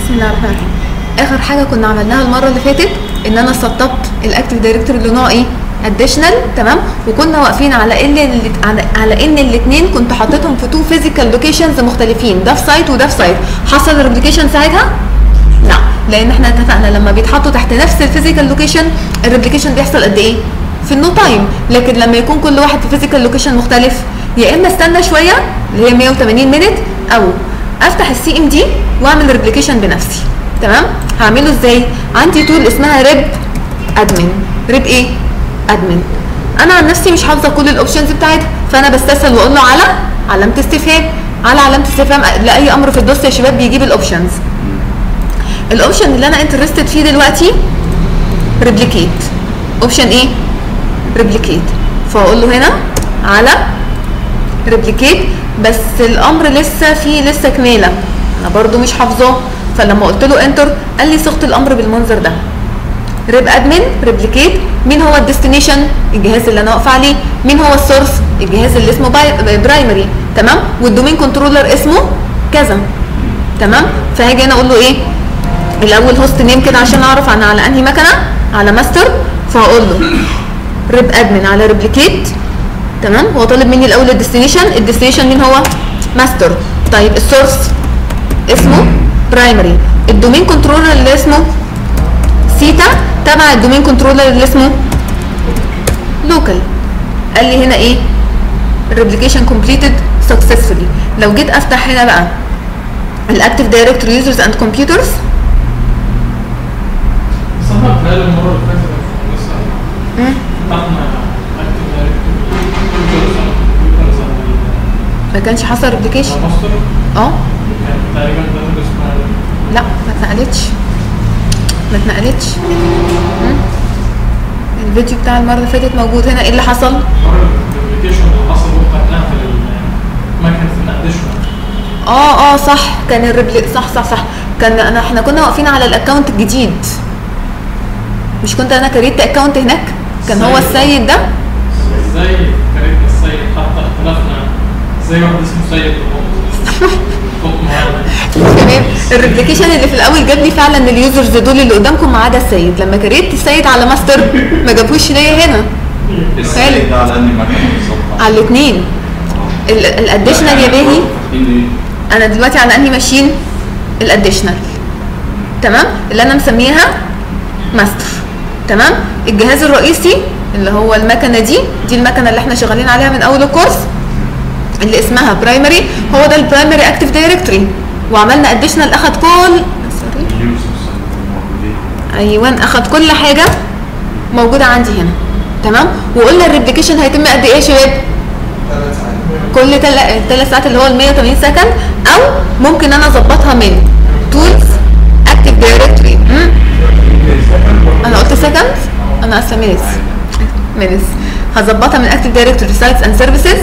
بسم الله الرحمن الرحيم. اخر حاجه كنا عملناها المره اللي فاتت ان انا سطبت الاكتيف دايركتوري اللي نوعه ايه؟ اديشنال. تمام. وكنا واقفين على ان الاثنين كنت حاططهم في تو فيزيكال لوكيشنز مختلفين، ده في سايت وده في سايت. حصل ريبليكيشن ساعتها؟ لا، لان احنا اتفقنا لما بيتحطوا تحت نفس الفيزيكال لوكيشن الريبليكيشن بيحصل قد ايه؟ في النو تايم. لكن لما يكون كل واحد في فيزيكال لوكيشن مختلف يا اما استنى شويه اللي هي 180 مينت او افتح السي ام دي واعمل ريبليكيشن بنفسي. تمام. هعمله ازاي؟ عندي تول اسمها ريب ادمن. ريب ايه؟ ادمن. انا عن نفسي مش حافظه كل الاوبشنز بتاعتها، فانا بستسهل واقول له على علامه استفهام. على علامه استفهام لاي امر في الدوس يا شباب بيجيب الاوبشنز. الاوبشن اللي انا انترستد فيه دلوقتي ريبليكيت. اوبشن ايه؟ ريبليكيت. فاقول له هنا على ريبليكيت، بس الامر لسه فيه كماله انا برضو مش حافظاه. فلما قلت له انتر قال لي صيغه الامر بالمنظر ده. ريب ادمن ريبليكيت. مين هو الديستنيشن؟ الجهاز اللي انا واقفه عليه. مين هو السورس؟ الجهاز اللي اسمه برايمري. تمام. والدومين كنترولر اسمه كذا. تمام. فهاجي انا اقول له ايه؟ الاول هوست نيم كده عشان اعرف انا على انهي مكنه، على ماستر. فهقول له ريب ادمن على ريبليكيت. تمام. هو طالب مني الاول الديستنيشن مين هو؟ ماستر. طيب السورس اسمه برايمري. الدومين كنترولر اللي اسمه سيتا تبع الدومين كنترولر اللي اسمه لوكال. قال لي هنا ايه؟ الريبليكيشن كومبليتد سكسسفولي. لو جيت افتح هنا بقى الاكتيف دايركتوري يوزرز اند كمبيوترز. صح بقى المره اللي فاتت لسه ما كانش حصل ريبليكيشن. اه تقريبا لا ما اتنقلتش. الفيديو بتاع المره اللي فاتت موجود هنا. ايه اللي حصل؟ الريبليكيشن اللي حصل وقتها في المكنه الاديشن. صح كان صح كان احنا كنا واقفين على الاكونت الجديد. مش كنت انا كريت اكونت هناك؟ كان هو السيد ده. ازاي كريت السيد؟ حتى اختلفنا ازاي واحد اسمه سيد تمام. الريبليكيشن اللي في الاول جاب لي فعلا اليوزرز دول اللي قدامكم ما عدا السيد. لما كريت السيد على ماستر ما جابوش ليا هنا. السيد ده على انهي مكنه بالظبط؟ على الاثنين. الاديشنال يا باهي. انا دلوقتي على انهي ماشين؟ الاديشنال. تمام. اللي انا مسميها ماستر. تمام. الجهاز الرئيسي اللي هو المكنه دي المكنه اللي احنا شغالين عليها من اول الكورس اللي اسمها برايمري. هو ده البرايمري اكتيف دايركتوري. وعملنا اديشنال اخد كل اخد كل حاجه موجوده عندي هنا. تمام. وقلنا الريبليكيشن هيتم قد ايه يا شباب؟ 3 ساعات. كل 3 ساعات اللي هو ال 180 سكند. او ممكن انا اظبطها من تولز اكتيف دايركتوري. انا قلت سكند؟ انا اسفه. مينس. هظبطها من اكتيف دايركتوري سايتس اند سيرفيسز.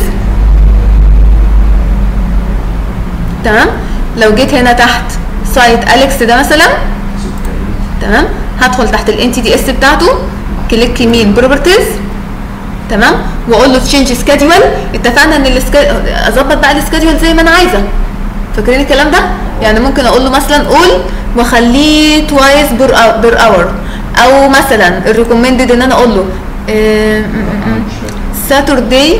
تمام. لو جيت هنا تحت سايت اليكس ده مثلا. تمام. هدخل تحت الان تي دي اس بتاعته، كليك يمين بروبرتيز. تمام. واقول له تشينج سكادول. اتفقنا ان اظبط بقى السكادول زي ما انا عايزه. فاكرين الكلام ده؟ يعني ممكن اقول له مثلا قول واخليه توايس بير اور، او مثلا الريكومندد ان انا اقول له ساترداي.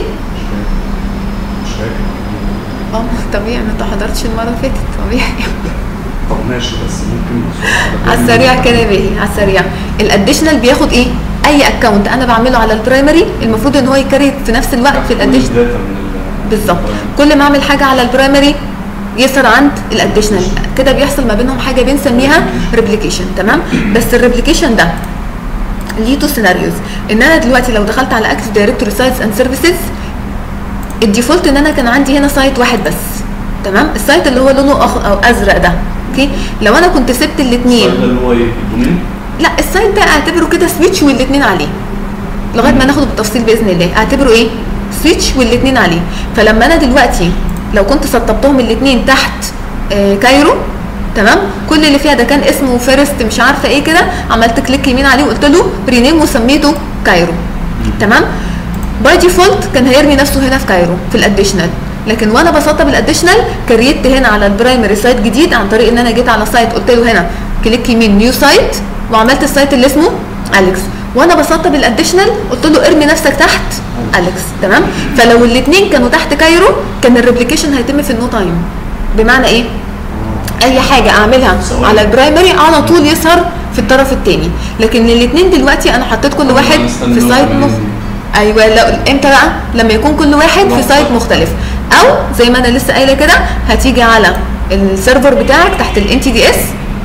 طبيعي انا ما حضرتش المره اللي فاتت. طبيعي. طب ماشي، بس ممكن على السريع كده يا باهي. على السريع الاديشنال بياخد ايه؟ اي اكونت انا بعمله على البرايمري المفروض ان هو يكريت في نفس الوقت في الاديشنال. بالظبط. كل ما اعمل حاجه على البرايمري يظهر عند الاديشنال. كده بيحصل ما بينهم حاجه بنسميها ريبليكيشن. تمام. بس الريبليكيشن ده ليه 2 سيناريوز. ان انا دلوقتي لو دخلت على اكتيف دايركتوري سايتس اند سيرفيسز الديفولت ان انا كان عندي هنا سايت واحد بس. تمام. السايت اللي هو لونه او ازرق ده. اوكي. لو انا كنت سبت الاثنين. السايت اللي هو ايه؟ الدومين؟ لا، السايت ده اعتبره كده سويتش والاثنين عليه لغايه ما ناخده بالتفصيل باذن الله. اعتبره ايه؟ سويتش والاثنين عليه. فلما انا دلوقتي لو كنت سطبتهم الاثنين تحت كايرو. تمام. كل اللي فيها ده كان اسمه فيرست مش عارفه ايه كده. عملت كليك يمين عليه وقلت له رينيم وسميته كايرو. تمام. باي ديفولت كان هيرمي نفسه هنا في كايرو في الاديشنال. لكن وانا بسطب الاديشنال كريت هنا على البرايمري سايت جديد عن طريق ان انا جيت على سايت قلت له هنا كليك يمين نيو سايت وعملت السايت اللي اسمه اليكس. وانا بسطب الاديشنال قلت له ارمي نفسك تحت اليكس. تمام. فلو الاثنين كانوا تحت كايرو كان الريبليكيشن هيتم في النو تايم. بمعنى ايه؟ اي حاجه اعملها على البرايمري على طول يظهر في الطرف الثاني. لكن الاثنين دلوقتي انا حطيت كل واحد في سايت ايوه. امتى بقى؟ لما يكون كل واحد في سايت مختلف، او زي ما انا لسه قايله كده هتيجي على السيرفر بتاعك تحت الان تي دي اس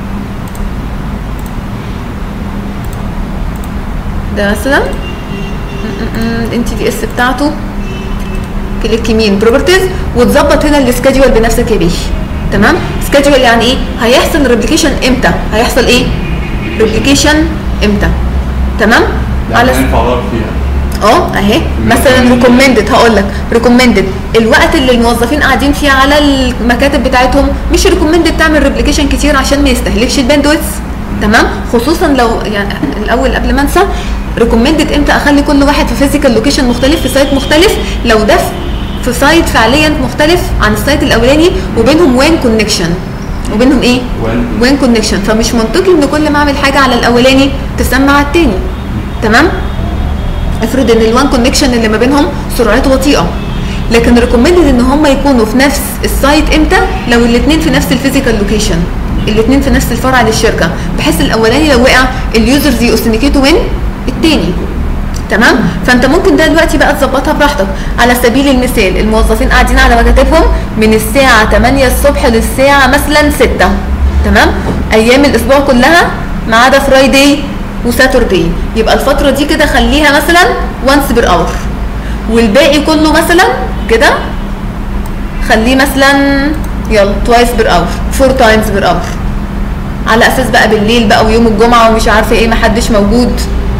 ده مثلا الان تي دي اس بتاعته كليك يمين بروبرتيز وتظبط هنا السكادجول بنفسك يا بيه. تمام. سكادجول يعني ايه؟ هيحصل ريبليكيشن امتى؟ هيحصل ايه؟ ريبليكيشن امتى؟ تمام. على ينفع اغير فيها اهي مثلا ريكومندد. هقول لك ريكومندد الوقت اللي الموظفين قاعدين فيه على المكاتب بتاعتهم، مش ريكومندد تعمل ريبليكيشن كتير عشان ما يستهلكش الباندويث. تمام. خصوصا لو يعني الاول قبل ما انسى ريكومندد امتى اخلي كل واحد في فيزيكال لوكيشن مختلف في سايت مختلف لو ده في سايت فعليا مختلف عن السايت الاولاني وبينهم وين كونكشن وبينهم ايه؟ وين كونكشن. فمش منطقي ان كل ما اعمل حاجه على الاولاني تسمع على الثاني. تمام. افرض ان الوان كونكشن اللي ما بينهم سرعته بطيئه، لكن ريكومندد ان هم يكونوا في نفس السايت امتى؟ لو الاثنين في نفس الفيزيكال لوكيشن، الاثنين في نفس الفرع للشركه، بحيث الاولاني لو وقع اليوزرز يوثنتيكيتوا من الثاني. تمام. فانت ممكن ده دلوقتي بقى تظبطها براحتك. على سبيل المثال الموظفين قاعدين على مكاتبهم من الساعه 8 الصبح للساعه مثلا 6. تمام. ايام الاسبوع كلها ما عدا فرايداي وساتردي، يبقى الفتره دي كده خليها مثلا وانس بير اور، والباقي كله مثلا كده خليه مثلا يلا توايس بير اور، 4 تايمز بير اور، على اساس بقى بالليل بقى ويوم الجمعه ومش عارفه ايه محدش موجود.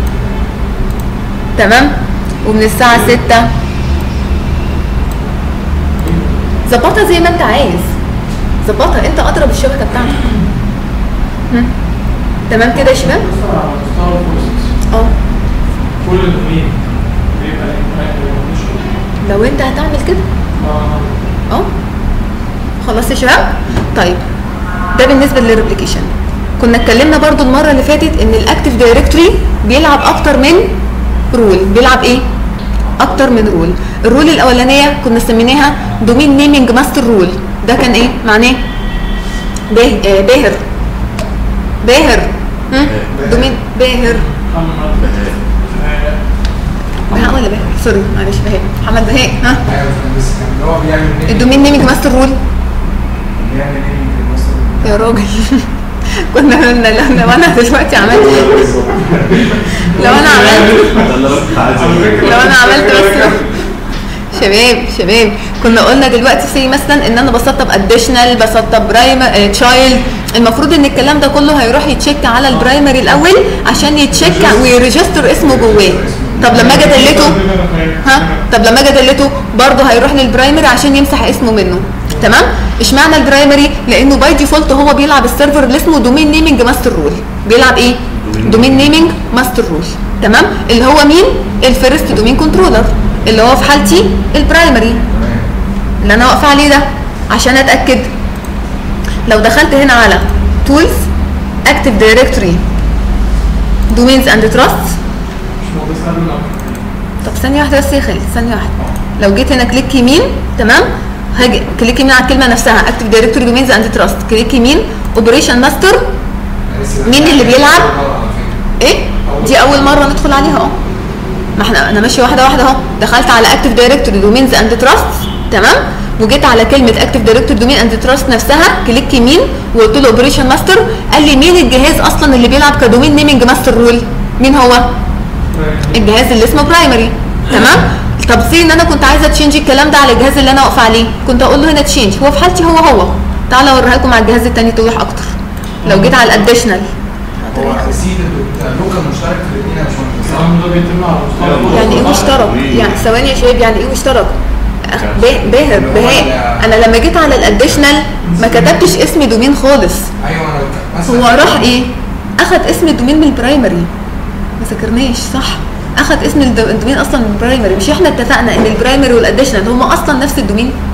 تمام. ومن الساعه 6 ظبطها زي ما انت عايز، ظبطها انت اقرب الشبكه بتاعتك. تمام كده يا شباب؟ كل الدومين بيبقى لو انت هتعمل كده خلاص يا شباب. طيب ده بالنسبه للريبليكيشن. كنا اتكلمنا برضو المره اللي فاتت ان الاكتيف دايركتوري بيلعب اكتر من رول. بيلعب ايه؟ اكتر من رول. الرول الاولانيه كنا سميناها دومين نيمينج ماستر رول. ده كان ايه معناه؟ باهر دومين باهر بهاء ولا باهر؟ سوري معلش بهاء محمد بهاء. ها هو بيعمل الدومين نيمينج ماستر رول يا راجل. كنا قلنا لو انا دلوقتي عملت لو انا عملت بس شباب كنا قلنا دلوقتي سي مثلا ان انا بسطب اديشنال بسطب برايمري تشايلد، المفروض ان الكلام ده كله هيروح يتشيك على البرايمري الاول عشان يتشيك ويريجستر اسمه جواه. طب لما اجي ادلته برضه هيروح للبرايمري عشان يمسح اسمه منه. تمام. اشمعنى البرايمري؟ لانه باي ديفولت هو بيلعب السيرفر اللي اسمه دومين نيمينج ماستر رول. بيلعب ايه؟ دومين نيمينج ماستر رول. تمام. اللي هو مين؟ الفيرست دومين كنترولر اللي هو في حالتي البرايمري اللي انا واقفه عليه ده. عشان اتاكد لو دخلت هنا على تولز اكتيف دايركتوري دومينز اند تراست. طب ثانيه واحده بس يا خالد، ثانيه واحده. لو جيت هنا كليك يمين، تمام، هاجي كليك يمين على الكلمه نفسها اكتيف دايركتوري دومينز اند تراست، كليك يمين اوبريشن ماستر. مين اللي بيلعب؟ ايه دي اول مره ندخل عليها ما احنا انا ماشيه واحده واحده اهو. دخلت على اكتيف دايركتوري دومينز اند تراست، تمام، وجيت على كلمه اكتيف دايركتوري دومين اند تراست نفسها كليك يمين وقلت له اوبريشن ماستر. قال لي مين الجهاز اصلا اللي بيلعب كدومين نيمينج ماستر رول؟ مين هو؟ الجهاز اللي اسمه برايمري. تمام. طب سي ان انا كنت عايزه تشينج الكلام ده على الجهاز اللي انا واقفه عليه، كنت اقول له هنا تشينج. هو في حالتي هو تعالى اوريها لكم على الجهاز الثاني توضح اكتر. لو جيت على الاديشنال هو السيد اللوكال مشترك في الاثنين مش ده بيتم على مستوى يعني ايه مشترك؟ يعني ثواني يا شباب، يعني ايه مشترك؟ باهر بهاء انا لما جيت على الاديشنال ما كتبتش اسم دومين خالص. ايوه هو راح ايه؟ اخد اسم الدومين من البرايمري. ما ذكرناش صح؟ اخد اسم الدومين اصلا من البرايمري. مش احنا اتفقنا ان البرايمري والاديشنال هما اصلا نفس الدومين؟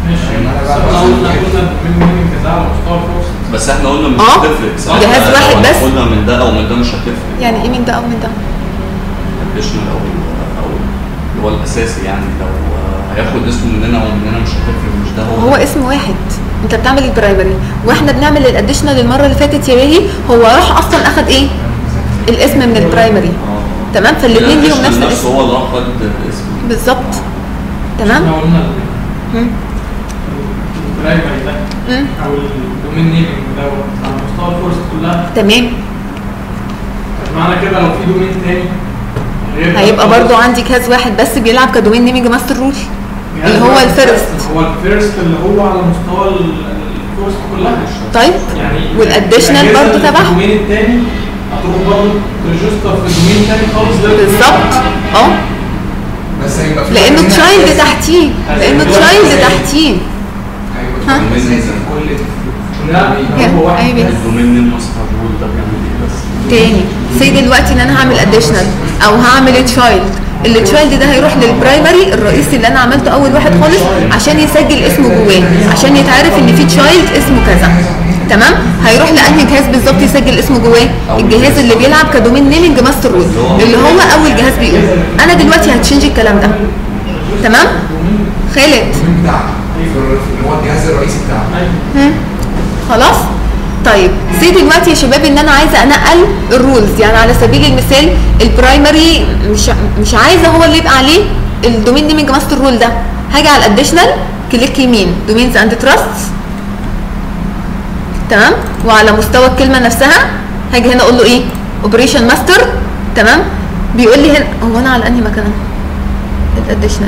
ماشي. أنا بس بقى احنا بقول قلنا كده. من مين كذا على مستوى الفرص. بس احنا قلنا مش اه. هتفرق ساعتها. جهاز لو واحد احنا بس. قلنا من ده او من ده مش هتفرق. يعني ايه من ده او من ده؟ additional او اللي هو الاساسي يعني لو هياخد اسمه مننا او مننا مش هتفرق، مش ده هو اسم واحد، انت بتعمل البرايمري واحنا بنعمل الاديشنال المره اللي فاتت يا باهي. هو راح اصلا اخد ايه؟ الاسم من البرايمري. تمام، فالاثنين ليهم نفس الاسم. هو اللي راح خد الاسم بالظبط. تمام. احنا قلنا مم. البرايمري ده مم. او الدومين نيمنج دوت على مستوى الفرص كلها. تمام. طب معنى كده لو في دومين تاني غير هيبقى برضو عندي جهاز واحد بس بيلعب كدومين نيمنج ماستر رول اللي هو الفيرست. هو الفيرست اللي هو على مستوى الفرص كلها. طيب يعني والاديشنال برضو تبعه. الدومين التاني هتروح برضه تريجستر في دومين تاني خالص غير بالظبط. اه، بس هيبقى في لانه هنا تشايلد أساسي. تحتيه، لانه تشايلد تحتيه. هيبقى في أساسي في كل لا هو واحد أيوة. بس. الدومين الماستر رول ده بيعمل ايه بس؟ تاني سي دلوقتي ان انا هعمل اديشنال او هعمل تشايلد. التشايلد ده هيروح للبرايمري الرئيسي اللي انا عملته اول واحد خالص عشان يسجل اسمه جواه، عشان يتعرف ان في تشايلد اسمه كذا. تمام. هيروح لانهي جهاز بالظبط يسجل اسمه جواه؟ الجهاز اللي بيلعب كدومين نيمنج ماستر رول اللي هو اول جهاز بيقول. انا دلوقتي هتشنج الكلام ده. تمام. خالد. الدومين بتاعك اللي هو الجهاز الرئيسي بتاعك. خلاص. طيب سي دلوقتي يا شباب ان انا عايزه انقل الرولز، يعني على سبيل المثال البرايمري مش عايزه هو اللي يبقى عليه الدومين نيمنج ماستر رول ده. هاجي على الاديشنال، كليك يمين دومينز اند تراستس. تمام. وعلى مستوى الكلمه نفسها هاجي هنا اقول له ايه؟ اوبريشن ماستر. تمام. بيقول لي هنا هو انا على انهي مكان؟ الاديشنال.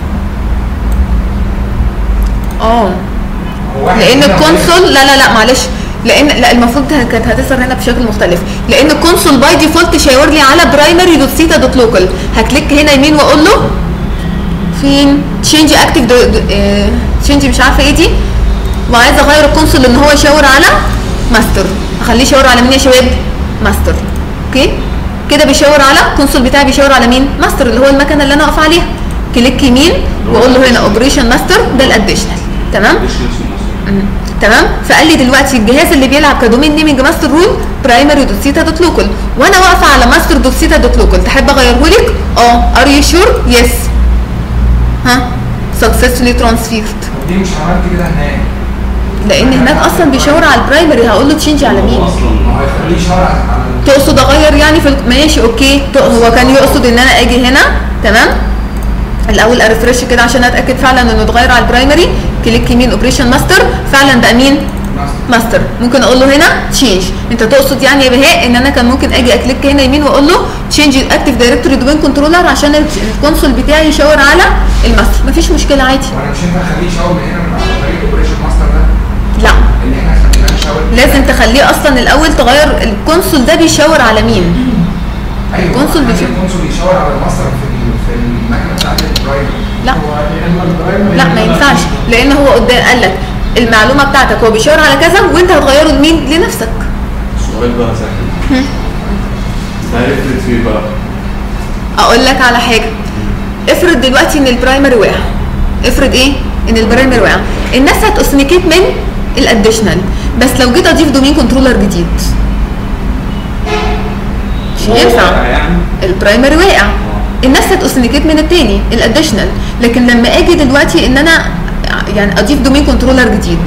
لان الكونسول لا معلش، لان لا المفروض كانت هتظهر هنا بشكل مختلف، لان الكونسول باي ديفولت شاور لي على برايمري دوت سيتا دوت لوكال. هكليك هنا يمين واقول له فين تشينج اكتيف تشينج مش عارفه ايه دي، وعايزه اغير الكونسول ان هو يشاور على ماستر. اخليه يشاور على مين يا شباب؟ ماستر. اوكي كده بيشاور على الكونسول بتاعي، بيشاور على مين؟ ماستر اللي هو المكنه اللي انا واقفه عليها. كليك يمين واقول له هنا اوبريشن ماستر ده الاديشنال. تمام. تمام. فقال لي دلوقتي الجهاز اللي بيلعب كدومين نيمنج ماستر رول برايمري دوت سيتا دوت لوكال، وانا واقفه على ماستر دوت سيتا دوت لوكال. تحب اغيره لك؟ ار يو شور؟ يس. ها سكسسفولي ترانسفيرد. دي مش عملت كده هناك لان هناك اصلا بيشاور على البرايمري. هقول له تشينج على مين؟ ما هو هيخليه يشاور على تقصد اغير يعني في ماشي اوكي. هو كان يقصد ان انا اجي هنا. تمام. الاول ارفرش كده عشان اتاكد فعلا انه اتغير على البرايمري. كليك يمين اوبريشن ماستر، فعلا بقى مين؟ ماستر. ممكن اقول له هنا تشينج. انت تقصد يعني يا بهاء ان انا كان ممكن اجي اكليك هنا يمين واقول له تشينج اكتيف دايركتوري دومين كنترولر عشان الكونسول بتاعي يشاور على الماستر. مفيش مشكله عادي. وانا مش هينفع اخليه يشاور من هنا من على طريق الاوبريشن ماستر ده؟ لا، اللي احنا خليناه يشاور لازم تخليه اصلا الاول تغير الكونسول ده بيشاور على مين. ايوه الكونسول الكونسول يشاور على الماستر في المكنه بتاعت البرايمري. لا هو يا اما البرايمري لا ما ينفعش، لان هو قدام قال لك المعلومه بتاعتك هو بيشاور على كذا وانت هتغيره لمين؟ لنفسك. السؤال بقى سهل. ده هيفرق فيه بقى. اقول لك على حاجه. افرض دلوقتي ان البرايمري وقع. افرض ايه؟ ان البرايمري وقع. الناس هتأوثنتيكيت من الاديشنال، بس لو جيت اضيف دومين كنترولر جديد مش ينفع. البرايمري وقع. الناس هتأوثنتيكيت من التاني الاديشنال، لكن لما اجي دلوقتي ان انا يعني اضيف دومين كنترولر جديد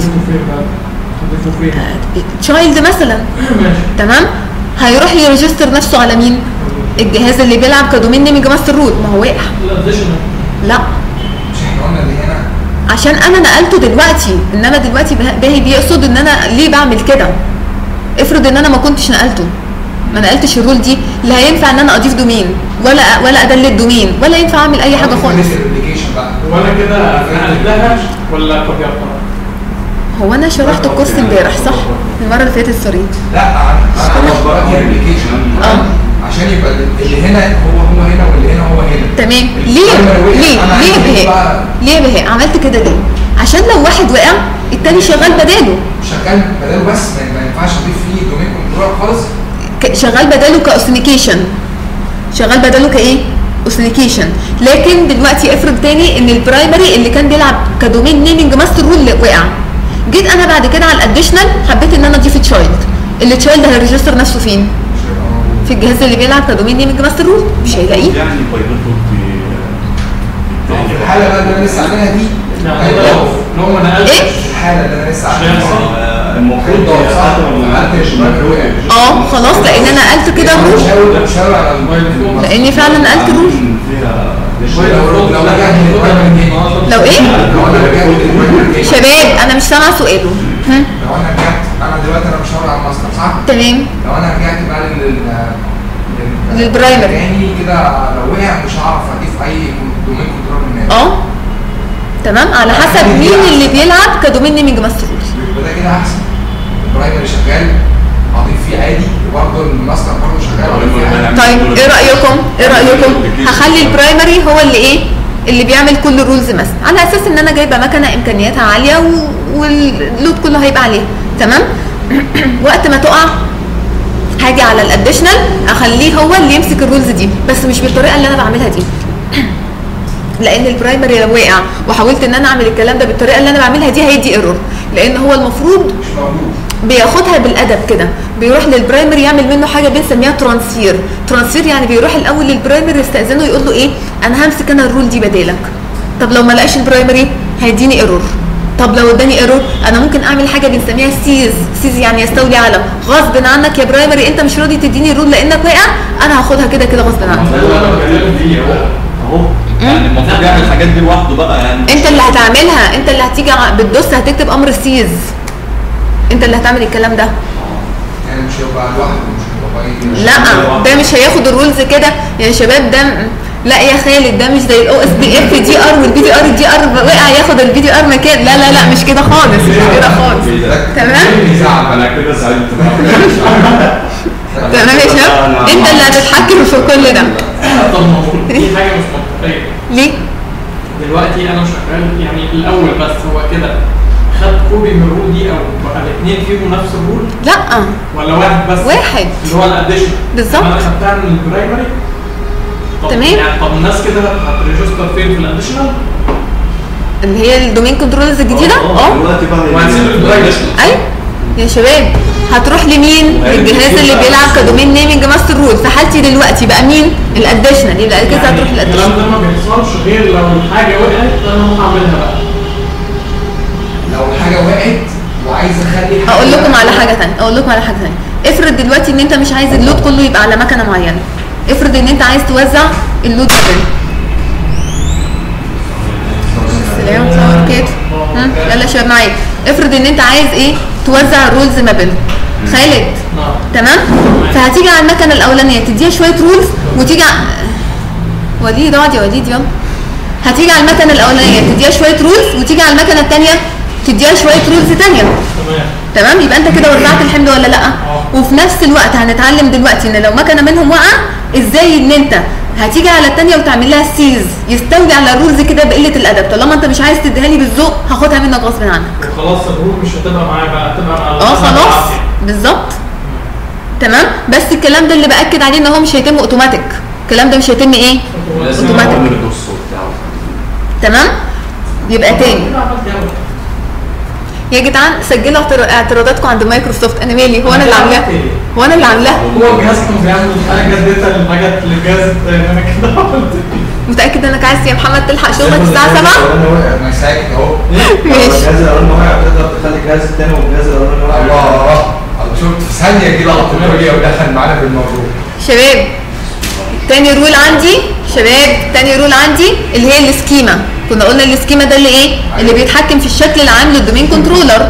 تشايلد مثلا. تمام. هيروح يريجستر نفسه على مين؟ الجهاز اللي بيلعب كدومين نيمنج ماستر روت. ما هو واقع. لا مش احنا قلنا اللي هنا عشان انا نقلته دلوقتي، انما دلوقتي باهي بيقصد ان انا ليه بعمل كده. افرض ان انا ما كنتش نقلته، ما نقلتش الرول دي، لا هينفع ان انا اضيف دومين ولا ادلت دومين ولا ينفع اعمل اي حاجه خالص. وانا كده نقلتها ولا كوبيرتها؟ هو انا شرحت الكورس امبارح صح؟ المره اللي فاتت سوري. لا انا بقى الابلكيشن عشان يبقى اللي هنا هو هنا واللي هنا هو هنا. تمام. ليه يا بهاء؟ ليه يا بهاء عملت كده ليه؟ عشان لو واحد وقع التاني شغال بداله. شغال بداله بس ما ينفعش اضيف فيه دومين كنترولر خالص. شغال بداله كاوثنتيكيشن. شغال بداله كايه؟ اوثنيكيشن. لكن دلوقتي افرض تاني ان البرايمري اللي كان بيلعب كدومين نيمنج ماستر رول وقع، جيت انا بعد كده على الاديشنال حبيت ان انا اضيف تشايلد، التشايلد هيرجستر نفسه فين؟ في الجهاز اللي بيلعب كدومين نيمنج ماستر رول، مش هيلاقيه. يعني باي ديفولت في الحاله بقى اللي انا لسه عاملها دي يعني لو ما نقلتش إيه؟ الحاله اللي انا لسه عاملها المفروض ده صح عملت الشباك وقع خلاص لان انا نقلت كده الرول، مش هاوي على الموبايل لاني فعلا نقلت الرول. لو رجعت للبرايمري تاني لو ايه؟ لو انا رجعت للبرايمري تاني شباب انا مش سامعه سؤاله. لو انا رجعت انا دلوقتي انا مش هاوي على الماستر صح؟ تمام. لو انا رجعت بقى للبرايمري. تاني كده لو وقع مش هعرف اضيف اي دومين كنترول من هنا. تمام، على حسب مين اللي بيلعب كدومين نيمنج ماستر رول. يبقى ده كده احسن. البرايمري شغال هضيف فيه عادي وبرضه الماستر برضه شغال هضيف فيه عادي. طيب ايه رايكم؟ هخلي البرايمري هو اللي ايه؟ اللي بيعمل كل الرولز مثلا، على اساس ان انا جايبه مكنه امكانياتها عاليه واللود كله هيبقى عليها، تمام؟ وقت ما تقع هاجي على الاديشنال اخليه هو اللي يمسك الرولز دي، بس مش بالطريقه اللي انا بعملها دي. لان البرايمري لو وقع وحاولت ان انا اعمل الكلام ده بالطريقه اللي انا بعملها دي هيدي ايرور، لان هو المفروض مش موجود. بياخدها بالادب كده، بيروح للبرايمري يعمل منه حاجه بنسميها ترانسفير يعني بيروح الاول للبرايمري يستاذنه يقول له ايه؟ انا همسك انا الرول دي بدالك. طب لو ما لقاش البرايمري هيديني ايرور. طب لو اداني ايرور انا ممكن اعمل حاجه بنسميها سيز يعني يستولي على غصب عنك يا برايمري، انت مش راضي تديني الرول لانك واقع، انا هاخدها كده كده غصب عنك. اهو يعني المفروض يعمل الحاجات دي لوحده بقى يعني. انت اللي هتعملها، انت اللي هتيجي بتدوس هتكتب امر سيز، انت اللي هتعمل الكلام ده. يعني مش هيبقى لوحده مش هيبقى باين. لا ده مش هياخد الرولز كده يا شباب، ده لا يا خالد، ده مش زي الاو اس بي اف دي ار والبي دي ار، الدي ار وقع ياخد البي دي ار مكان، لا مش كده خالص، مش كده خالص. تمام؟ انا كده زعلت تمام يا شباب، انت اللي هتتحكم في كل ده. طب المفروض دي حاجه مش منطقيه. ليه؟ دلوقتي انا شغال يعني الاول بس هو كده خد كوبي من الرول دي او بقى الاثنين فيهم نفس الرول لا ولا واحد بس؟ واحد اللي هو الاديشن بالظبط. انا خدتها من البرايمري. تمام. يعني طب الناس كده هتريجستر فين في الاديشنال؟ اللي هي الدومين كنترولرز الجديده. دلوقتي بقى وهنسيب البرايمري. ايوه يا شباب، هتروح لمين؟ الجهاز اللي بيلعب كدومين نيمنج ماستر رول. في حالتي دلوقتي بقى مين؟ الاديشنال، يبقى كده هتروح الكلام للاديشنال. ده ما بيحصلش غير لو الحاجه وقعت انا هعملها بقى. لو حاجه وقعت وعايز اخلي اقول لكم على حاجه ثانيه، افرض دلوقتي ان انت مش عايز اللود كله يبقى على مكنه معينه، افرض ان انت عايز توزع اللود كله. السلام عليكم. يلا يا شباب معايا، افرض ان انت عايز ايه؟ توزع الرولز ما بينهم. خالد تمام؟ فهتيجي على المكنه الاولانيه تديها شويه رولز، وتيجي وليد اقعد يا وليد يلا. هتيجي على المكنه الاولانيه تديها شويه رولز، وتيجي على المكنه الثانيه تديها شويه رولز ثانيه. تمام؟ يبقى انت كده وزعت الحمل ولا لا؟ وفي نفس الوقت هنتعلم دلوقتي ان لو مكنه منهم وقع ازاي ان انت هتيجي على الثانيه وتعمل لها سيز، يستولي على الرولز كده بقله الادب. طالما انت مش عايز تديها لي بالذوق هاخدها منك غصب عنك. وخلاص الرول مش هتبقى معايا بقى، هتبقى مع خلاص بالظبط. تمام؟ بس الكلام ده اللي باكد عليه ان هو مش هيتم اوتوماتيك، الكلام ده مش هيتم ايه؟ اوتوماتيك. تمام؟ يبقى تاني يا جدعان سجلوا اعتراضاتكم عند مايكروسوفت، انا مالي؟ هو انا اللي عاملاها؟ هو الجهاز كان بيعمل حاجه اديتها للحاجات للجهاز التاني، انا كده عملت متاكد انك عايز يا محمد تلحق شغلك الساعه 7؟ انا ساكت اهو. ماشي. الجهاز الاولاني وقع تقدر تخلي الجهاز الثاني والجهاز الاولاني وقع. الله شفت في ثانيه كده عطيه ودخل معانا في الموضوع. شباب تاني رول عندي، اللي هي السكيما. كنا قلنا السكيما ده اللي ايه؟ اللي بيتحكم في الشكل العام للدومين كنترولر.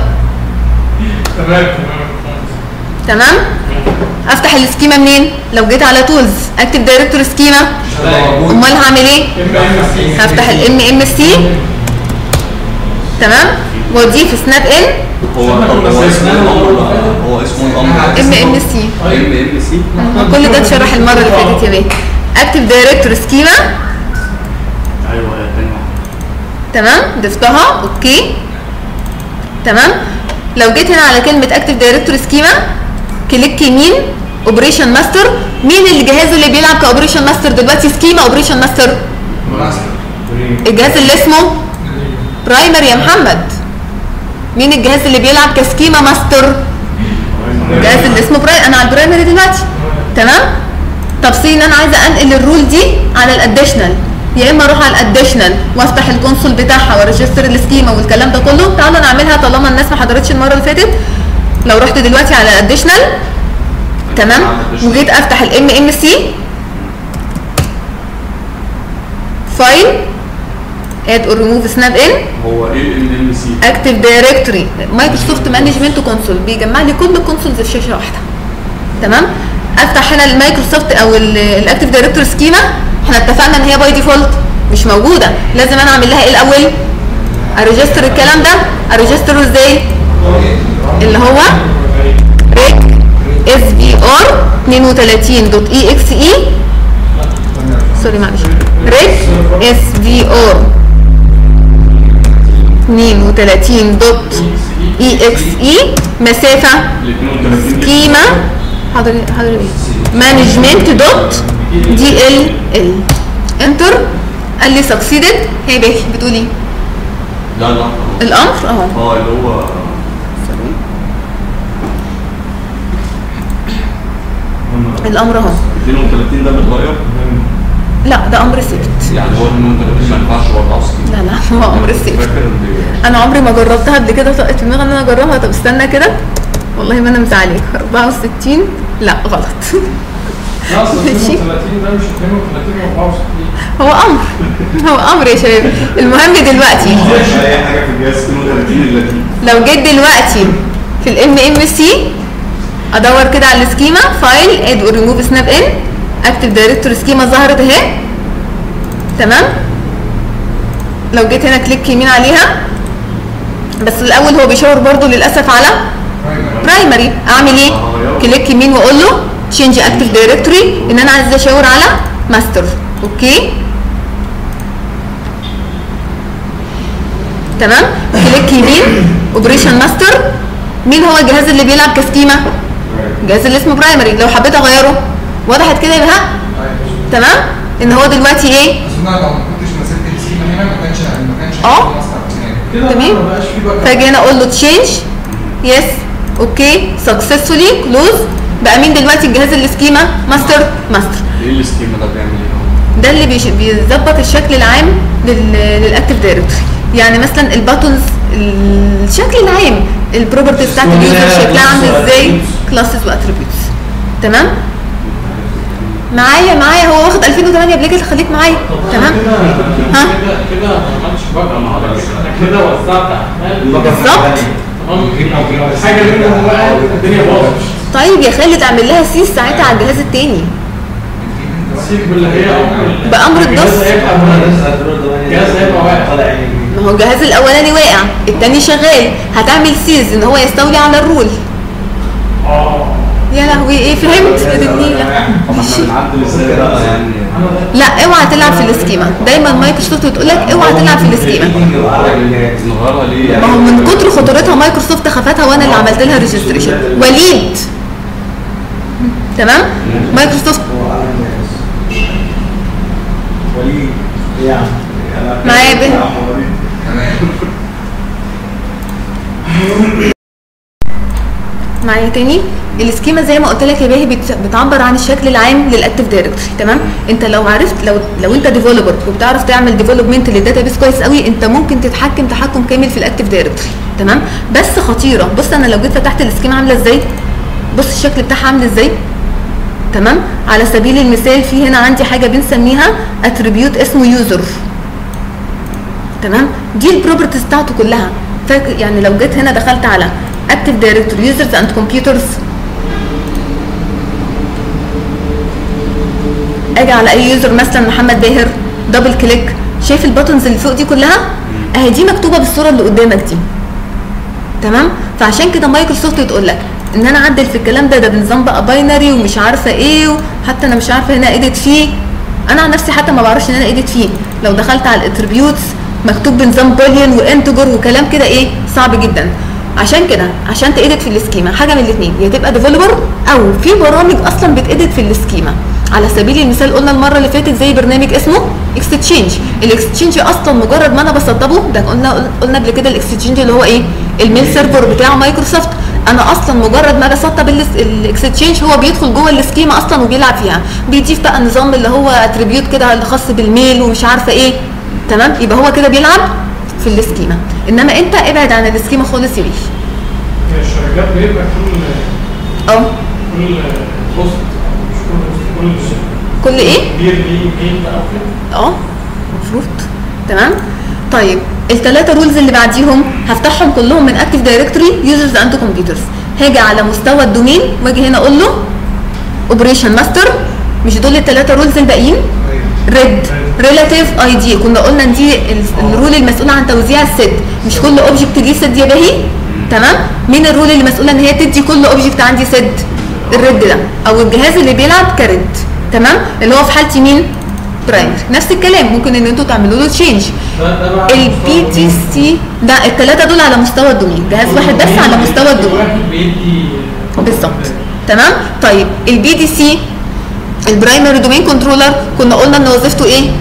تمام. افتح السكيما منين؟ لو جيت على تولز اكتب دايركتور سكيما، امال هعمل ايه؟ هفتح الام ام سي. تمام؟ واضيف سناب ان. هو اسمه ام ام سي. كل ده اتشرح المره اللي فاتت يا بيه. اكتب دايركتور سكيما. ايوه تاني واحده. تمام؟ ضفتها اوكي. تمام؟ لو جيت هنا على كلمه اكتف دايركتور سكيما كليك يمين اوبريشن ماستر. مين الجهاز اللي بيلعب كاوبريشن ماستر دلوقتي؟ سكيما اوبريشن ماستر. الجهاز اللي اسمه برايمري يا محمد. مين الجهاز اللي بيلعب كسكيما ماستر؟ الجهاز اللي اسمه برايمري. انا على البرايمري دلوقتي تمام. طب سي ان انا عايزه انقل الرول دي على الاديشنال، يا اما اروح على الاديشنال وافتح الكونسول بتاعها وارجستر السكيما والكلام ده كله. تعالوا نعملها طالما الناس ما حضرتش المره اللي فاتت. لو رحت دلوقتي على الاديشنال تمام وجيت افتح الام ام سي فايل اد اور ريموف سناب ان. هو ايه الام ام سي؟ اكتيف دايركتوري مايكروسوفت مانجمنت كونسول، بيجمع لي كل الكونسولز في شاشه واحده تمام. افتح هنا المايكروسوفت او الاكتيف دايركتوري سكيما. احنا اتفقنا ان هي باي ديفولت مش موجوده، لازم انا اعمل لها ايه الاول؟ اريجستر الكلام ده. اريجستره ازاي؟ اللي هو ريك اس في ار 32.exe. سوري معلش، ريك اس في ار 32.exe مسافه سكيما حاضر ايه مانجمنت دوت دي ال ال. انتر. قال لي سكسيدد. هي باكي بتقول ايه؟ لا الامر اهو. اللي هو الامر اهو. 32 ده بيتغير؟ لا ده امر ثابت. يعني هو 32 ما ينفعش برضه اصلا؟ لا هو امر ثابت. انا عمري ما جربتها قبل كده، طقت في دماغي ان انا اجربها. طب استنى كده والله ما انا مزعلك. 64 لا غلط. لا اصل 32 ده مش 32 و64. هو امر يا شباب. المهم دلوقتي اي حاجه في الجهاز 32 اللاتين. لو جيت دلوقتي في الام ام سي ادور كده على السكيما فايل اد اور ريموف سناب ان. اكتف دايركتوري سكيما ظهرت اهي تمام. لو جيت هنا كليك يمين عليها، بس الاول هو بيشاور برضو للاسف على برايمري. اعمل ايه؟ كليك يمين واقول له تشينج اكتف دايركتوري ان انا عايزه اشاور على ماستر. اوكي تمام. كليك يمين اوبريشن ماستر. مين هو الجهاز اللي بيلعب كسكيما؟ الجهاز اللي اسمه برايمري. لو حبيت اغيره وضحت كده يبقى تمام ان هو دلوقتي ايه؟ اصل انا لو ما كنتش مسكت السكيما هنا ما كانش تمام. فاجي هنا اقول له تشينج يس اوكي سكسسفولي كلوز. بقى مين دلوقتي الجهاز اللي سكيما؟ ماستر. ايه السكيما ده بيعمل ايه؟ ده اللي بيظبط الشكل العام للاكتيف دايركتوري. يعني مثلا الباتونز، الشكل العام، البروبرتيز بتاعت اليوزر شكلها عامل ازاي، كلاسز واتريبيوتس. تمام معايا هو واخد 2008 ابلكيشن. خليك معايا تمام. ها كده ما عملتش بقى مع حضرتك. انا كده وزعت احمال بالظبط. حاجه منهم بقى الدنيا باظت. طيب يا خالد اعمل لها سيس ساعتها على الجهاز التاني سيب باللي هي بامر الدوس. الجهاز هيبقى واقع. ما هو الجهاز الاولاني واقع، التاني شغال. هتعمل سيز ان هو يستولي على الرول. يا لهوي ايه فهمت يا النيله. طب احنا بنعدل ازاي بقى يعني؟ لا اوعى تلعب في السكيما. دايما مايكروسوفت بتقول لك اوعى تلعب في السكيما. نغيرها ليه؟ ما هو من كتر خطورتها مايكروسوفت خفتها وانا اللي عملت لها ريجستريشن. وليد تمام. مايكروسوفت وليد يعني معايا به معايا تاني. السكيما زي ما قلت لك يا باهي بتعبر عن الشكل العام للاكتيف دايركتوري تمام. انت لو عرفت لو انت ديفلوبر وبتعرف تعمل ديفلوبمنت للداتابيس كويس قوي، انت ممكن تتحكم تحكم كامل في الاكتيف دايركتوري تمام. بس خطيره. بص انا لو جيت فتحت السكيما عامله ازاي، بص الشكل بتاعها عامل ازاي تمام. على سبيل المثال في هنا عندي حاجه بنسميها اتريبيوت اسمه يوزر تمام. دي البروبرتيز بتاعته كلها. يعني لو جيت هنا دخلت على اكتيف دايركتوري يوزرز اند كمبيوترز، اجي على اي يوزر مثلا محمد باهر، دبل كليك، شايف الباتونز اللي فوق دي كلها اهي دي مكتوبه بالصوره اللي قدامك دي تمام. فعشان كده مايكروسوفت تقول لك ان انا اعدل في الكلام ده بنظام بقى باينري ومش عارفه ايه، وحتى انا مش عارفه هنا اديت فيه. انا عن نفسي حتى ما بعرفش ان انا اديت فيه. لو دخلت على الاتريبيوتس مكتوب بنظام بوليان وانتجر وكلام كده ايه صعب جدا. عشان كده عشان تأدت في السكيما حاجه من الاثنين، يا تبقى ديفلوبر او في برامج اصلا بتأدت في السكيما. على سبيل المثال قلنا المره اللي فاتت زي برنامج اسمه اكستشينج. الاكستشينج اصلا مجرد ما انا بسطبه ده قلنا قبل كده الاكستشينج اللي هو ايه؟ الميل سيرفر بتاع مايكروسوفت. انا اصلا مجرد ما بسطب الاكستشينج هو بيدخل جوه السكيما اصلا وبيلعب فيها، بيضيف بقى نظام اللي هو اتريبيوت كده اللي خاص بالميل ومش عارفه ايه، تمام؟ يبقى هو كده بيلعب في السكيما. انما انت ابعد عن السكيما خالص يا بيه. الشركات بيبقى كل بوست كل ايه؟ كبير ليه ميل او كده؟ المفروض. تمام. طيب الثلاثه رولز اللي بعديهم هفتحهم كلهم من اكتيف دايركتوري يوزرز اند كمبيوترز. هاجي على مستوى الدومين واجي هنا اقول له اوبريشن ماستر. مش دول الثلاثه رولز الباقيين؟ ريد ريلاتيف اي دي، كنا قلنا ان دي الرول المسؤوله عن توزيع السد، مش كل اوبجكت ليه سد يا باهي. تمام. مين الرول اللي مسؤوله ان هي تدي كل اوبجكت عندي سد؟ الريد ده، او الجهاز اللي بيلعب كريد. تمام. اللي هو في حالتي مين؟ برايمري. نفس الكلام ممكن ان انتوا تعملوا له تشينج. البي تي سي ده الثلاثه دول على مستوى الدومين، جهاز واحد بس على مستوى الدومين بالظبط. تمام. طيب البي دي سي البرايمري دومين كنترولر كنا قلنا ان وظيفته ايه؟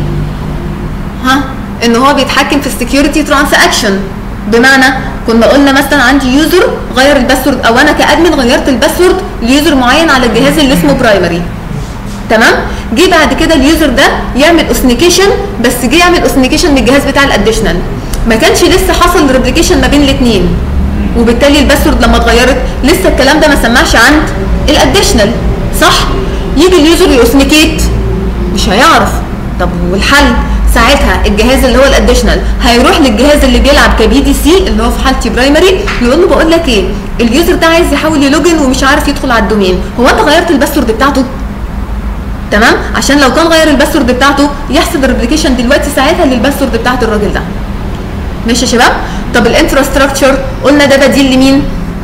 ان هو بيتحكم في السكيورتي ترانزاكشن. بمعنى كنا قلنا مثلا عندي يوزر غير الباسورد، او انا كادمن غيرت الباسورد ليوزر معين على الجهاز اللي اسمه برايمري. تمام. جه بعد كده اليوزر ده يعمل اوثنيكيشن، بس جه يعمل اوثنيكيشن من الجهاز بتاع الاديشنال، ما كانش لسه حصل ريبليكيشن ما بين الاثنين، وبالتالي الباسورد لما اتغيرت لسه الكلام ده ما سمعش عند الاديشنال، صح؟ يجي اليوزر يوثنيكيت مش هيعرف. طب والحل؟ ساعتها الجهاز اللي هو الاديشنال هيروح للجهاز اللي بيلعب كبي دي سي اللي هو في حالتي برايمري، يقول له بقول لك ايه، اليوزر ده عايز يحاول يلوجن ومش عارف يدخل على الدومين، هو انت غيرت الباسورد بتاعته؟ تمام. عشان لو كان غير الباسورد بتاعته يحصل ريبليكيشن دلوقتي ساعتها للباسورد بتاعت الراجل ده. ماشي يا شباب؟ طب الانفراستراكشر قلنا ده بديل لمين؟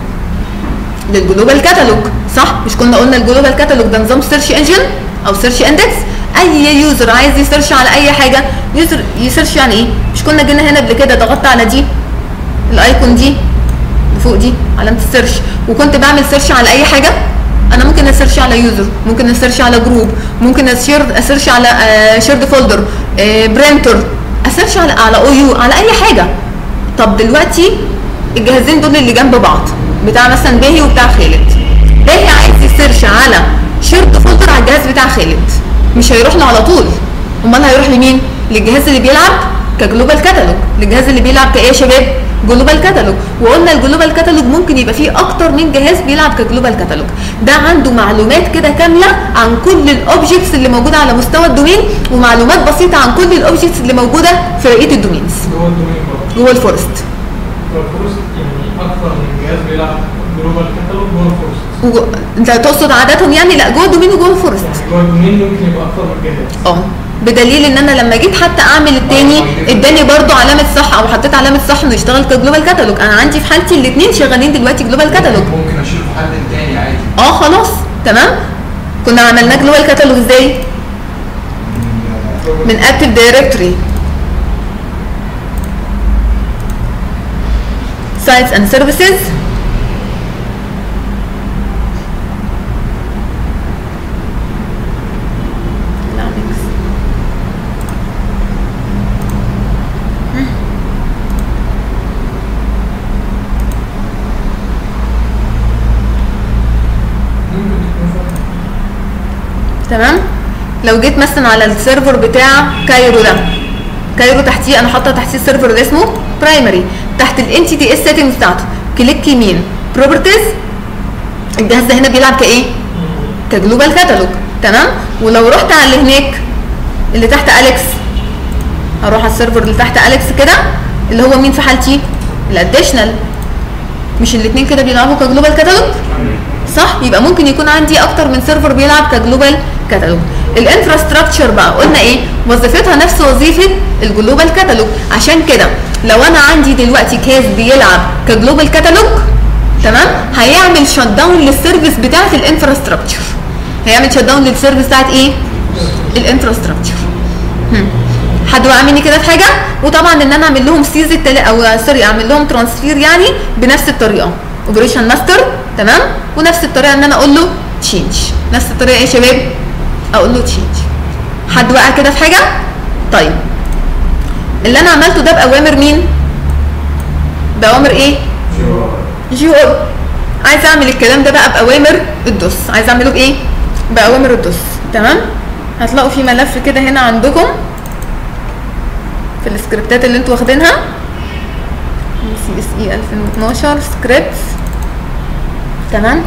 للجلوبال كاتالوج، صح؟ مش كنا قلنا الجلوبال كاتالوج ده نظام سيرش انجن او سيرش اندكس؟ اي يوزر عايز يسيرش على اي حاجه يوزر يسيرش يعني ايه؟ مش كنا جينا هنا قبل كده ضغطت على دي الايكون دي فوق دي علامه السيرش وكنت بعمل سيرش على اي حاجه؟ انا ممكن اسيرش على يوزر، ممكن اسيرش على جروب، ممكن اسيرش على شيرد فولدر، برينتر، اسيرش على او يو، على اي حاجه. طب دلوقتي الجهازين دول اللي جنب بعض بتاع مثلا باهي وبتاع خالد، باهي عايز يسيرش على شيرد فولدر على الجهاز بتاع خالد، مش هيروح له على طول، امال هيروح لمين؟ للجهاز اللي بيلعب كجلوبال كاتالوج، للجهاز اللي بيلعب كايه يا شباب؟ جلوبال كاتالوج. وقلنا الجلوبال كاتالوج ممكن يبقى فيه اكتر من جهاز بيلعب كجلوبال كاتالوج، ده عنده معلومات كده كامله عن كل الاوبجكتس اللي موجوده على مستوى الدومين، ومعلومات بسيطه عن كل الاوبجكتس اللي موجوده في بقيه الدومينز جوه الدومين برضه. جوه الفورست. جوه الفورست يعني اكثر من جهاز بيلعب جلوبال كاتالوج جوه الفورست. انت تقصد عاداتهم يعني؟ لا، جوه الدومين وجوه الفورست. يعني جوه الدومين ممكن يبقى اكثر من جهاز. بدليل ان انا لما جيت حتى اعمل الثاني اداني برضو علامه صح، او حطيت علامه صح انه يشتغل كجلوبال كاتالوج. انا عندي في حالتي الاثنين شغالين دلوقتي جلوبال كاتالوج. ممكن اشيل في حد تاني عادي. خلاص تمام. كنا عملناه جلوبال كاتالوج ازاي؟ من اكتيف دايركتوري سايتس اند سيرفيسز، تمام. لو جيت مثلا على السيرفر بتاع كايرو ده، كايرو تحتيه انا حاطه تحتيه السيرفر اللي اسمه برايمري، تحت الانتي تي اس سيتنجز بتاعته كليك يمين بروبرتيز، الجهاز ده هنا بيلعب كايه؟ كجلوبال كاتالوج. تمام. ولو رحت على اللي هناك اللي تحت اليكس، هروح على السيرفر اللي تحت اليكس كده اللي هو مين في حالتي؟ الاديشنال. مش الاثنين كده بيلعبوا كجلوبال كاتالوج؟ صح؟ يبقى ممكن يكون عندي اكتر من سيرفر بيلعب كجلوبال كاتالوج. الانفراستراكشر بقى قلنا ايه؟ وظيفتها نفس وظيفه الجلوبال كاتالوج. عشان كده لو انا عندي دلوقتي كيس بيلعب كجلوبال كاتالوج، تمام، هيعمل شت داون للسيرفيس بتاعه الانفراستراكشر. هيعمل شت داون للسيرفيس بتاعه ايه؟ الانفراستراكشر. حد وقع مني كده في حاجه؟ وطبعا ان انا اعمل لهم سيز او سوري اعمل لهم ترانسفير يعني بنفس الطريقه اوبريشن ماستر تمام، ونفس الطريقه ان انا اقول له تشينج، نفس الطريقه ايه يا شباب؟ اقول له تشينج. حد وقع كده في حاجه؟ طيب اللي انا عملته ده باوامر مين؟ باوامر ايه؟ جي او. عايز اعمل الكلام ده بقى باوامر الدوس، عايز اعمله بايه؟ باوامر الدوس تمام. هتلاقوا في ملف كده هنا عندكم في السكريبتات اللي انتوا واخدينها CSE 2012 سكريبتس تمام.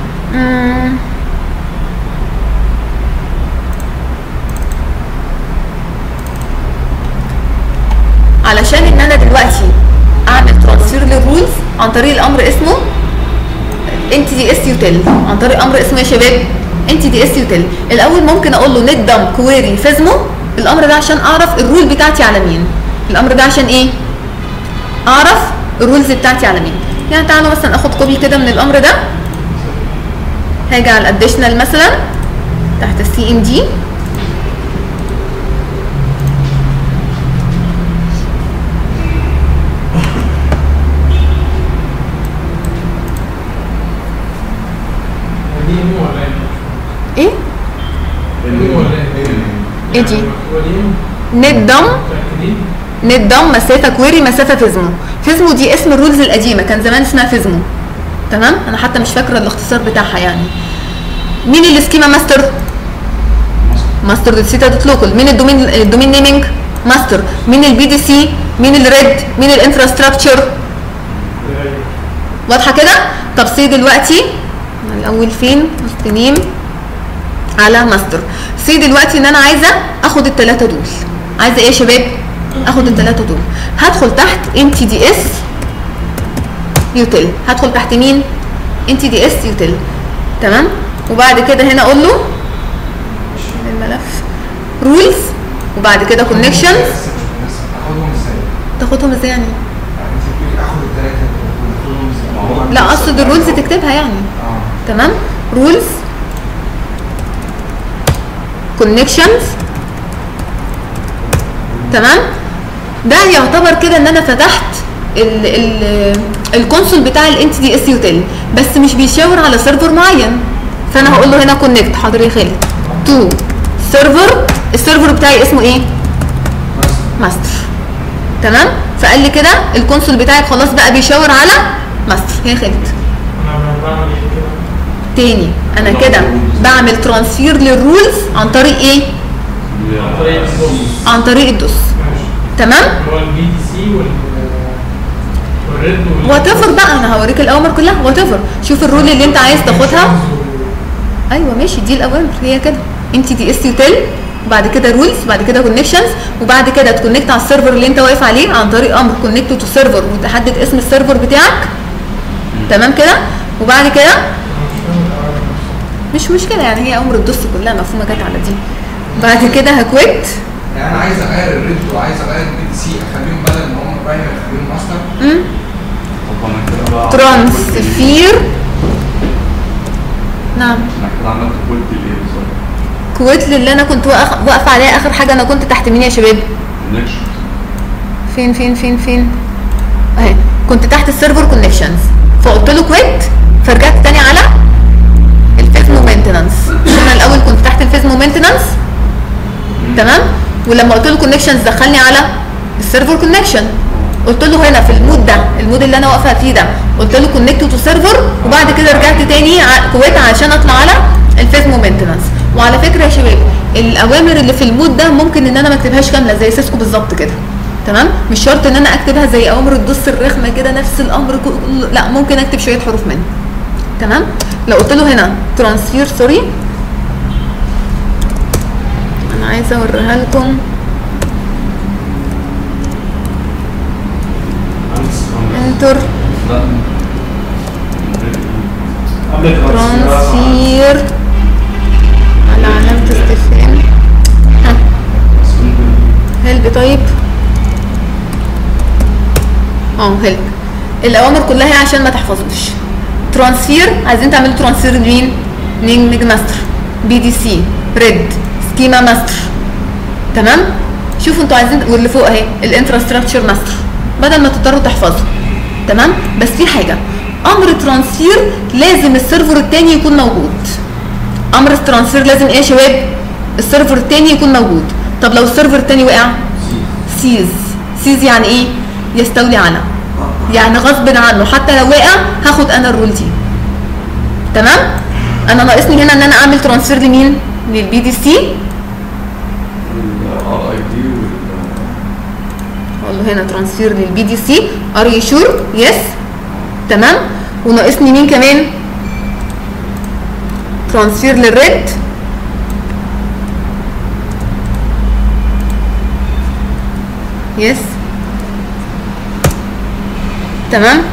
علشان ان انا دلوقتي اعمل ترانسفير للرولز عن طريق الامر اسمه NTDS util، عن طريق امر اسمه يا شباب NTDS util. الاول ممكن اقول له net dump query فيزمو، الامر ده عشان اعرف الرول بتاعتي على مين. الامر ده عشان ايه؟ اعرف الرولز بتاعتي على مين. يعني تعالوا مثلا اخد كوبي كده من الامر ده، هاجي على الاديشنال مثلا تحت CMD ايه؟ ايه دي؟ نت دم مسافه كويري مسافه فيزمو. فيزمو دي اسم الرولز القديمه، كان زمان اسمها فيزمو تمام. انا حتى مش فاكره الاختصار بتاعها يعني. مين السكيما ماستر؟ ماستر دوت سيتا دوت لوكال. مين الدومين نيمينج؟ ماستر. مين البي دي سي؟ مين الريد؟ مين الانفراستراكشر؟ واضحه كده؟ طب سي دلوقتي الاول فين؟ ماستر نيم على ماستر. سي دلوقتي ان انا عايزه اخد الثلاثه دول. عايزه ايه يا شباب؟ اخد الثلاثه دول. هدخل تحت NTDS util. هدخل تحت مين؟ NTDS util تمام. وبعد كده هنا اقول له الملف رولز، وبعد كده كونكشنز. اخدهم ازاي؟ تاخدهم ازاي يعني؟ اخد الثلاثه اخدهم ازاي؟ لا اقصد الرولز تكتبها يعني. تمام. رولز كونكشنز تمام. ده يعتبر كده ان انا فتحت الكونسول بتاع NTDS util، بس مش بيشاور على سيرفر معين. فانا هقول له هنا كونكت حاضر يا خالد تو سيرفر. السيرفر بتاعي اسمه ايه؟ ماستر تمام. فقال لي كده الكونسول بتاعي خلاص بقى بيشاور على ماستر. يا خالد تاني انا كده بعمل ترانسفير للرولز عن طريق ايه؟ عن طريق الدوس تمام. هو البي دي سي والريد وات ايفر بقى، انا هوريك الاوامر كلها وات ايفر. شوف الرول اللي انت عايز تاخدها. ايوه ماشي، دي الاوامر هي كده NTDS util، وبعد كده رولز، وبعد كده كونكشنز، وبعد كده تكونكت على السيرفر اللي انت واقف عليه عن طريق امر كونكت تو سيرفر، وتحدد اسم السيرفر بتاعك تمام كده. وبعد كده مش مشكله يعني، هي امر الدوس كلها مفهومه جت على دي. بعد كده هكويت. يعني انا عايز اغير الريد وعايز اغير البي دي سي، اخليهم بدل ما هم برايمري اخليهم ماستر. طب انا كده بقى ترانسفير. نعم. انا كده عملت كويت الايه بالظبط؟ كويت اللي انا كنت واقفه عليها اخر حاجه. انا كنت تحت مين يا شباب؟ كونكشن. فين اهي. كنت تحت السيرفر كونكشنز، فقلت له كويت، فرجعت تاني على الفيزمو مينتنانس. انا الاول كنت تحت الفيزمو مينتنانس تمام. ولما قلت له كونكشنز دخلني على السيرفر كونكشن. قلت له هنا في المود ده، المود اللي انا واقفه فيه ده، قلت له كونكت تو سيرفر، وبعد كده رجعت تاني كويت عشان اطلع على الفيزمو مينتنانس. وعلى فكره يا شباب الاوامر اللي في المود ده ممكن ان انا ما اكتبهاش كامله زي سيسكو بالظبط كده تمام. مش شرط ان انا اكتبها زي اوامر الدوس الرخمه كده نفس الامر لا، ممكن اكتب شويه حروف منه تمام. لو قلت له هنا ترانسفير سوري، انا عايزه اوريها لكم. انتر ترانسفير على علامه استفهام. هلب طيب هلب. الاوامر كلها هي عشان ما تحفظوش. ترانسفير عايزين تعملوا ترانسفير لمين؟ نيم ماستر، بي دي سي، ريد، سكيما ماستر تمام. شوفوا انتوا عايزين، واللي فوق اهي الانفراستراكشر ماستر، بدل ما تضطروا تحفظوا. تمام. بس في حاجه، امر ترانسفير لازم السيرفر الثاني يكون موجود. امر الترانسفير لازم ايه يا شباب؟ السيرفر الثاني يكون موجود. طب لو السيرفر الثاني وقع؟ سيز يعني ايه؟ يستولي على، يعني غصب عنه حتى لو وقع هاخد انا الرول دي. تمام. انا ناقصني هنا ان انا اعمل ترانسفير لمين؟ للبي دي سي. الار اي دي اقول له هنا ترانسفير للبي دي سي. ار يو شور؟ يس. تمام. وناقصني مين كمان؟ ترانسفير للريد. يس. تمام.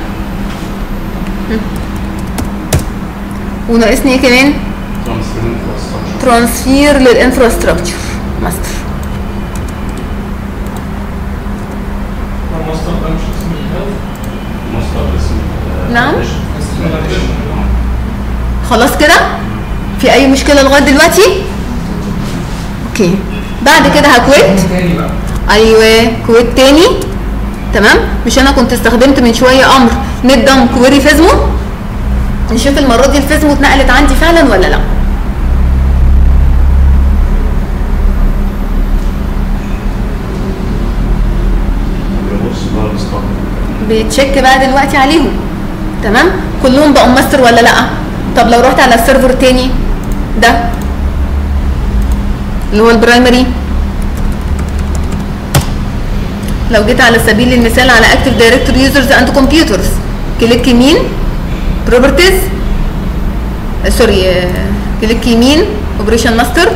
وناقصني ايه كمان؟ ترانسفير للانفراستراكشر ماستر. الماستر ده مش اسم الجهاز؟ ماستر اسم نعم. خلاص كده؟ في اي مشكله لغايه دلوقتي؟ اوكي. بعد كده هكويت. تاني بقى. ايوه كويت تاني. تمام. مش انا كنت استخدمت من شويه امر نت دم كويري فيزمو؟ نشوف المره دي الفيزمو اتنقلت عندي فعلا ولا لا. بيتشيك بقى دلوقتي عليهم. تمام. كلهم بقوا ماستر ولا لا؟ طب لو رحت على السيرفر تاني ده اللي هو البرايمري، لو جيت على سبيل المثال على اكتف دايركتوري يوزرز اند كمبيوترز، كليك يمين بروبرتيز، سوري كليك يمين اوبريشن ماستر.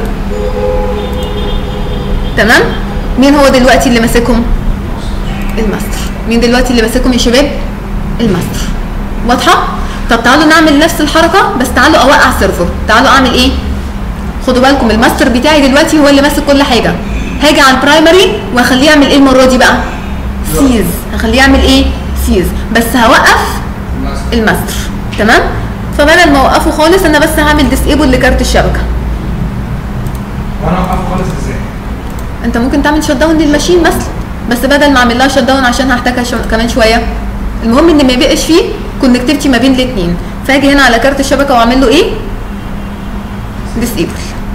تمام. مين هو دلوقتي اللي ماسكهم؟ الماستر. مين دلوقتي اللي ماسكهم يا شباب؟ الماستر. واضحه؟ طب تعالوا نعمل نفس الحركه، بس تعالوا اوقع سيرفر. تعالوا اعمل ايه؟ خدوا بالكم الماستر بتاعي دلوقتي هو اللي ماسك كل حاجه. هاجي على البرايمري واخليه يعمل ايه المره دي بقى؟ سيز. هخليه يعمل ايه؟ سيز. بس هوقف الماستر. تمام. فبدل ما اوقفه خالص انا بس هعمل ديسيبل لكارت الشبكه. وانا اوقف خالص ازاي؟ انت ممكن تعمل شت داون للماشين مثلا، بس بدل ما اعمل لها شت داون عشان هحتاجها كمان شويه، المهم ان ما يبقاش فيه كونكتيفيتي ما بين الاثنين. فاجي هنا على كارت الشبكه واعمل له ايه؟ ديسيبل.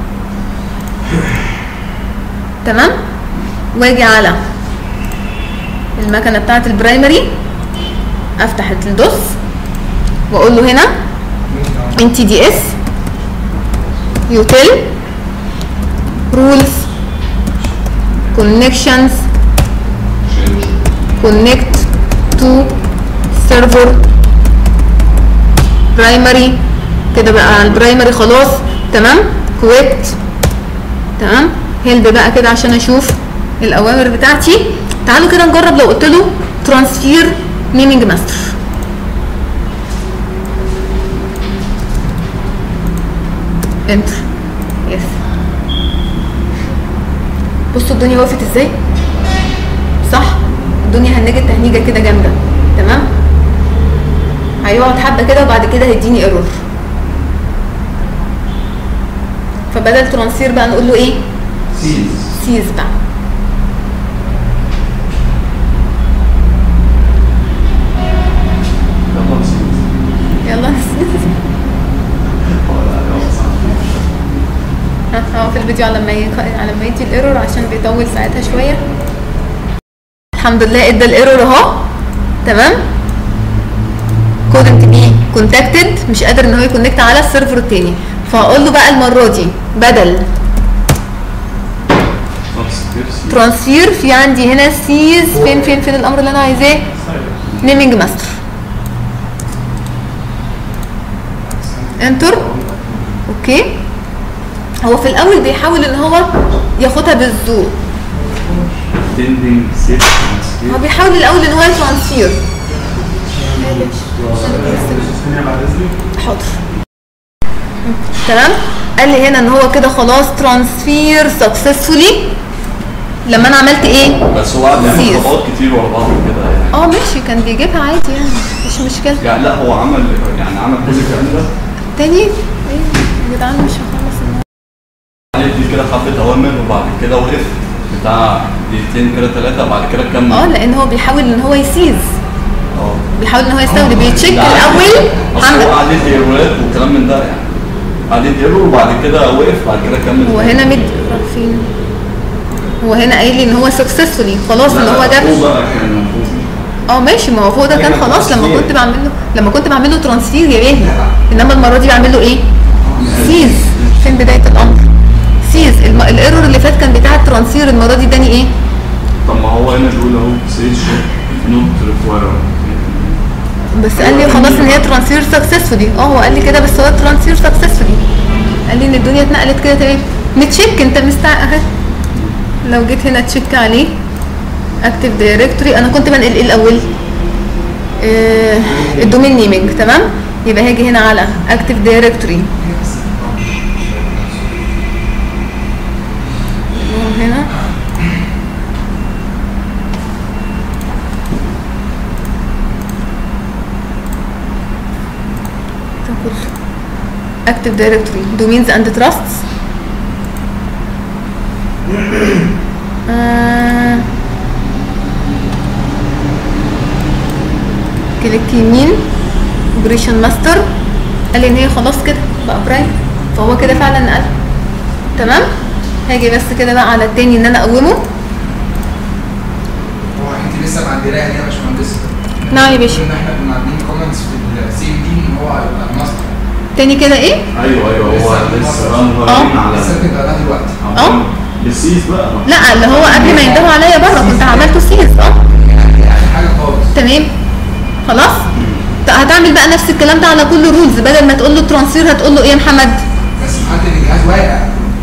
تمام. واجي على المكنه بتاعه البرايمري، افتح الدوس واقول له هنا ان تي دي اس يوتيل رولز كونكشنز كونكت تو سيرفر برايمري. كده بقى البرايمري خلاص. تمام. كويت. تمام. هيلب بقى كده عشان اشوف الاوامر بتاعتي. تعالوا كده نجرب لو قلت له ترانسفير نيمينج ماستر. انتر. يس. بصوا الدنيا وقفت ازاي؟ صح؟ الدنيا هنجت تهنيجه كده جامده. تمام. هيقعد حبه كده وبعد كده هيديني ايرور. فبدل ترانسفير بقى نقول له ايه؟ سيز بقى. يلا نسيز. ها في الفيديو على ما يدي الايرور عشان بيطول ساعتها شويه. الحمد لله ادى الايرور اهو. تمام. couldn't be contacted، مش قادر ان هو يكونكت على السيرفر التاني. فهقول له بقى المره دي بدل ترانسفير في عندي هنا سيز. فين الامر اللي انا عايزاه؟ نيمينج ماستر. انتر. اوكي. هو في الاول بيحاول ان هو ياخدها بالذوق. هو بيحاول الاول ان هو يترانسفير. حاضر. تمام. قال لي هنا ان هو كده خلاص ترانسفير سكسسفولي. لما انا عملت ايه؟ بس هو قعد يعمل خطوات كتير ورا بعض كده يعني. ماشي كان بيجيبها عادي يعني مش مشكله. يعني لا هو عمل كل الكلام ده تاني. ايه يا جدعان مش هخلص دي كده حبه اوامر وبعد كده وقف بتاع دقيقتين كده 3 وبعد كده تكمل. لان هو بيحاول ان هو يسيز، بيحاول ان هو يستولي، بيتشيك ده الاول. اصل هو قعد يدي ايرورات وكلام من ده يعني، قعد يدي ايرور وبعد كده وقف بعد كده كمل. هو هنا فين؟ هو هنا قايل لي ان هو سكسسفولي خلاص ان هو جاب. فوق بقى كان فوق. ماشي، ما هو فوق ده كان خلاص لما كنت بعمل له ترانسفير يا باهي، انما المره دي بعمل له ايه؟ سيز. فين بدايه الامر؟ سيز. الايرور اللي فات كان بتاع الترانسفير، المره دي اداني ايه؟ طب ما هو هنا بيقول اهو سيج نوت ريكوايرد، بس قال لي خلاص ان هي ترانسفير سكسسفولي. هو قال لي كده، بس هو ترانسفير سكسسفولي، قال لي ان الدنيا اتنقلت كده تمام. نتشيك، انت اهي لو جيت هنا تشيك عليه اكتف دايركتوري. انا كنت بنقل ايه الاول؟ الدومين نيمينج، تمام. يبقى هاجي هنا على اكتف دايركتوري، هنا اكتف دايركتوري دومينز اند تراستس. كليك يمين اوبريشن ماستر، قال لي ان هي خلاص كده بقى برايم، فهو كده فعلا نقل. تمام. هاجي بس كده بقى على التاني ان انا اقومه. هو انت لسه معدلاها دي يا باشمهندس؟ نعم يا باشا. ان احنا كنا عاملين كومنتس في السي دي ان هو هيبقى الماستر تاني كده ايه؟ ايوه هو لسه مغيرين على لسه كده ده دلوقتي بالسيس بقى. لا، اللي هو قبل ما يندهوا عليا بره كنت عملته سيز. يعني اخر حاجه خالص. تمام خلاص. هتعمل بقى نفس الكلام ده على كل رولز، بدل ما تقول له ترانسفير هتقول له ايه يا محمد؟ بس حتى الجهاز واقع.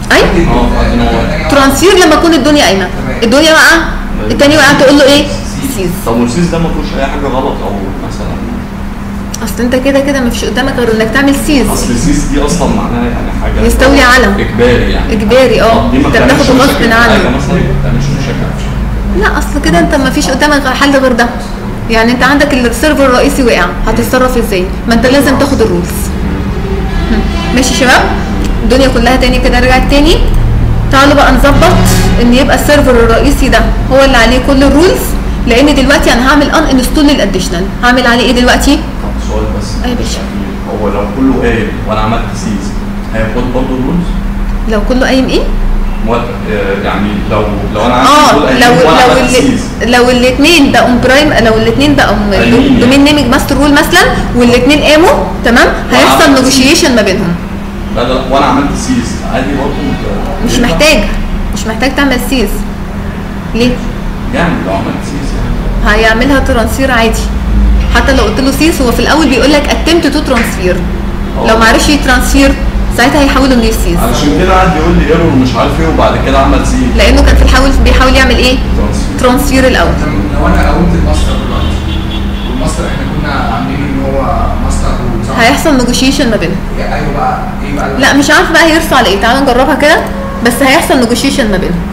ايوه ترانسفير لما تكون الدنيا قايمه، الدنيا واقعه، التاني واقع، تقول له ايه؟ سيز. طب والسيس ده ما فيهوش اي حاجه غلط او مثلا؟ اصل انت كده مفيش قدامك غير انك تعمل سيز. اصل السيس دي اصلا معناها يعني حاجه يستولي على اجباري يعني. اجباري انت بتاخده غصب عنك. مثلا ما بتعملش مشاكل. لا اصل كده انت مفيش قدامك غير حل غير ده. يعني انت عندك السيرفر الرئيسي وقع، هتتصرف ازاي؟ ما انت لازم تاخد الرولز. ماشي يا شباب؟ الدنيا كلها تاني كده رجعت تاني. تعالوا بقى نظبط ان يبقى السيرفر الرئيسي ده هو اللي عليه كل الرولز، لان دلوقتي انا هعمل ان انستول للاديشنال. هعمل عليه ايه دلوقتي؟ سؤال بس. يا باشا. هو لو كله قايم وانا عملت سيز هياخد برضه الرولز؟ لو كله قايم ايه؟ يعني لو انا عندي لو الاثنين بقوا برايم، لو الاثنين بقوا دومين نيمينج ماستر رول مثلا والاثنين قاموا تمام، هيحصل نيجوشيشن ما بينهم. لا وانا عملت سيز عادي برضه؟ مش محتاج تعمل سيز. ليه؟ يعني لو عملت سيز يعني هيعملها ترانسفير عادي. حتى لو قلت له سيز هو في الاول بيقول لك اتمت تو ترانسفير، لو ما عرفش يترانسفير ساعتها هيحول انه يسيز. علشان كده قعد يقول لي ايرور مش عارف ايه وبعد كده عمل سيز، لانه كان بيحاول يعمل ايه؟ ترانسفير الاول. لو انا قومت الماستر دلوقتي والماستر احنا كنا عاملين ان هو ماستر هيحصل نيجوشيشن ما بينهم. ايوه بقى ايه بقى؟ لا مش عارف بقى هيرسى على ايه، تعالوا نجربها كده. بس هيحصل نيجوشيشن ما بينهم.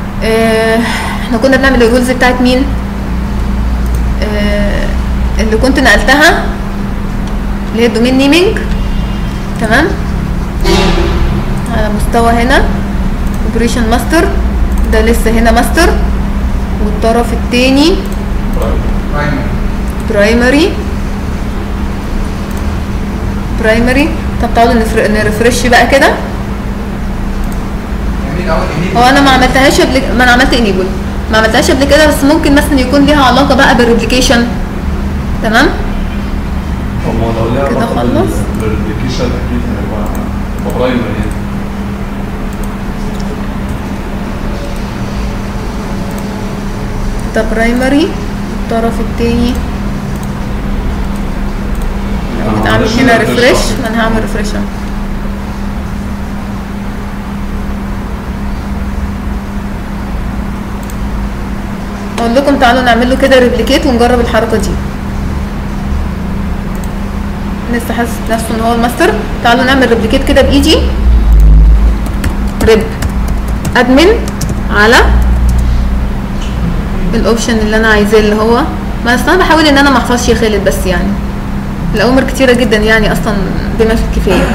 احنا كنا بنعمل الرولز بتاعت مين؟ اللي كنت نقلتها اللي هي الدومين نيمينج. تمام. على مستوى هنا اوبريشن ماستر ده لسه هنا ماستر، والطرف الثاني برايمري. طب تعالوا نرفرش بقى كده. هو انا ما عملتهاش ما انا عملت انيبل، ما عملتهاش قبل كده، بس ممكن مثلا يكون ليها علاقه بقى بالريبليكيشن. تمام. لو ليها كده علاقه خلص بالريبليكيشن اكيد هيبقى برايمري يعني. ده برايمري. الطرف التاني هعمل هنا ريفرش. ما انا هعمل ريفرش اهو. اقول لكم تعالوا نعمل له كده ريبليكيت ونجرب الحركه دي. لسه حاسس نفسه ان هو الماستر. تعالوا نعمل ريبليكيت كده بايدي. ريب ادمن على الاوبشن اللي انا عايزاه اللي هو، ما اصلا بحاول ان انا ما احفظش يا خالد، بس يعني الاوامر كتيره جدا يعني اصلا بما في الكفايه.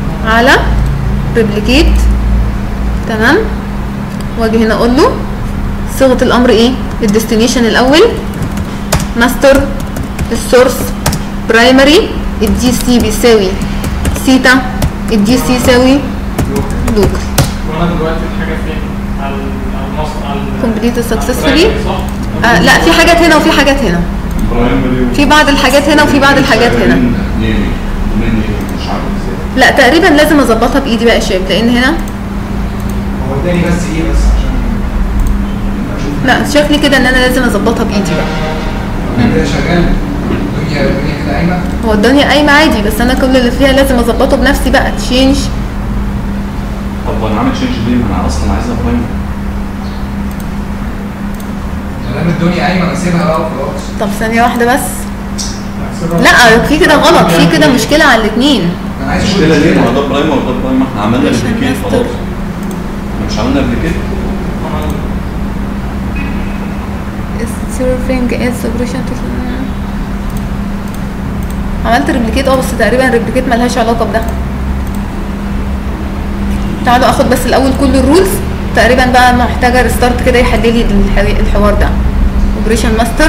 على ريبليكيت. تمام. واجي هنا اقول له صيغه الامر ايه؟ الديستنيشن الاول ماستر السورس برايمري الدي سي بيساوي سيتا الدي سي يساوي لوكال. وانا دلوقتي الحاجه فين؟ على المصنع على كومبليت سكسسفولي. صح؟ لا في حاجات هنا وفي حاجات هنا، في بعض الحاجات هنا وفي بعض الحاجات هنا. مش عارف ازاي. لا تقريبا لازم اظبطها بايدي بقى يا شباب، لان هنا هو اداني بس ايه بس عشان اشوف. لا شكلي كده ان انا لازم اظبطها بايدي بقى. انا كده شغال الدنيا كده قايمه. هو الدنيا قايمه عادي، بس انا كل اللي فيها لازم اظبطه بنفسي بقى. تشينج طب وانا عامل تشينج ليه؟ ما انا اصلا عايزها برايمري. ما دام الدنيا قايمه اسيبها بقى وخلاص. طب ثانيه واحده بس. لا في كده غلط، في كده مشكله على الاثنين. انا عايز اشوف المشكله ليه؟ ما هو ده برايمر وده برايمر، احنا عملنا ريبليكيت خلاص. احنا مش عملنا ريبليكيت؟ serving as operation عملت ريبليكيت بس تقريبا ريبليكيت ملهاش علاقه بده. تعالوا اخد بس الاول كل الرولز، تقريبا بقى محتاجه ريستارت كده يحل لي الحوار ده. اوبريشن ماستر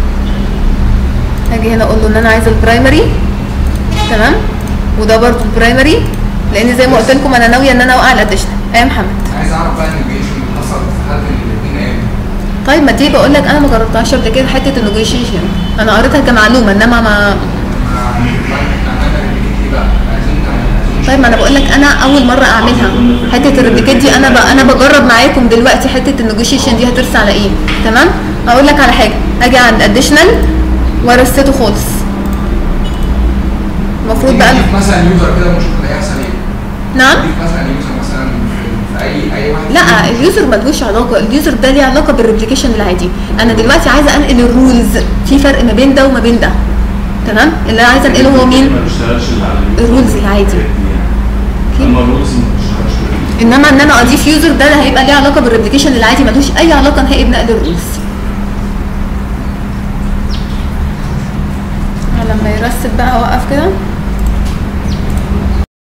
هاجي هنا اقول له ان انا عايزه البرايمري تمام، وده برضه البرايمري، لان زي ما قلت لكم انا ناويه ان انا اوقع الاديشنال. يا محمد عايز اعرف بقى النيجيشن اللي حصل في حاله الاثنين قاموا. طيب ما دي بقول لك انا ما جربتهاش قبل كده حته النيجوشيشن، انا قريتها كمعلومه انما ما طيب ما انا بقول لك انا اول مره اعملها حته الريبليكيت دي. انا بجرب معاكم دلوقتي حته النيجوشيشن دي هترسى على ايه. تمام اقول لك على حاجه، اجي عند اديشنال وارسته خالص. المفروض بقى مثلا يوزر كده مش هيحصل ايه؟ نعم مثلا يوزر مثلا في اي واحد. لا اليوزر ملوش علاقه، اليوزر ده ليه علاقه بالريبليكيشن العادي. انا دلوقتي عايزه انقل الرولز، في فرق ما بين ده وما بين ده. تمام اللي انا عايزه انقله هو مين؟ ما بيشتغلش الرولز العادي. اما الرولز ما بتشتغلش. انما ان انا اضيف يوزر ده هيبقى ليه علاقه بالريبليكيشن العادي، ملوش اي علاقه نهائي بنقل الرولز. لما يرسب بقى اوقف كده.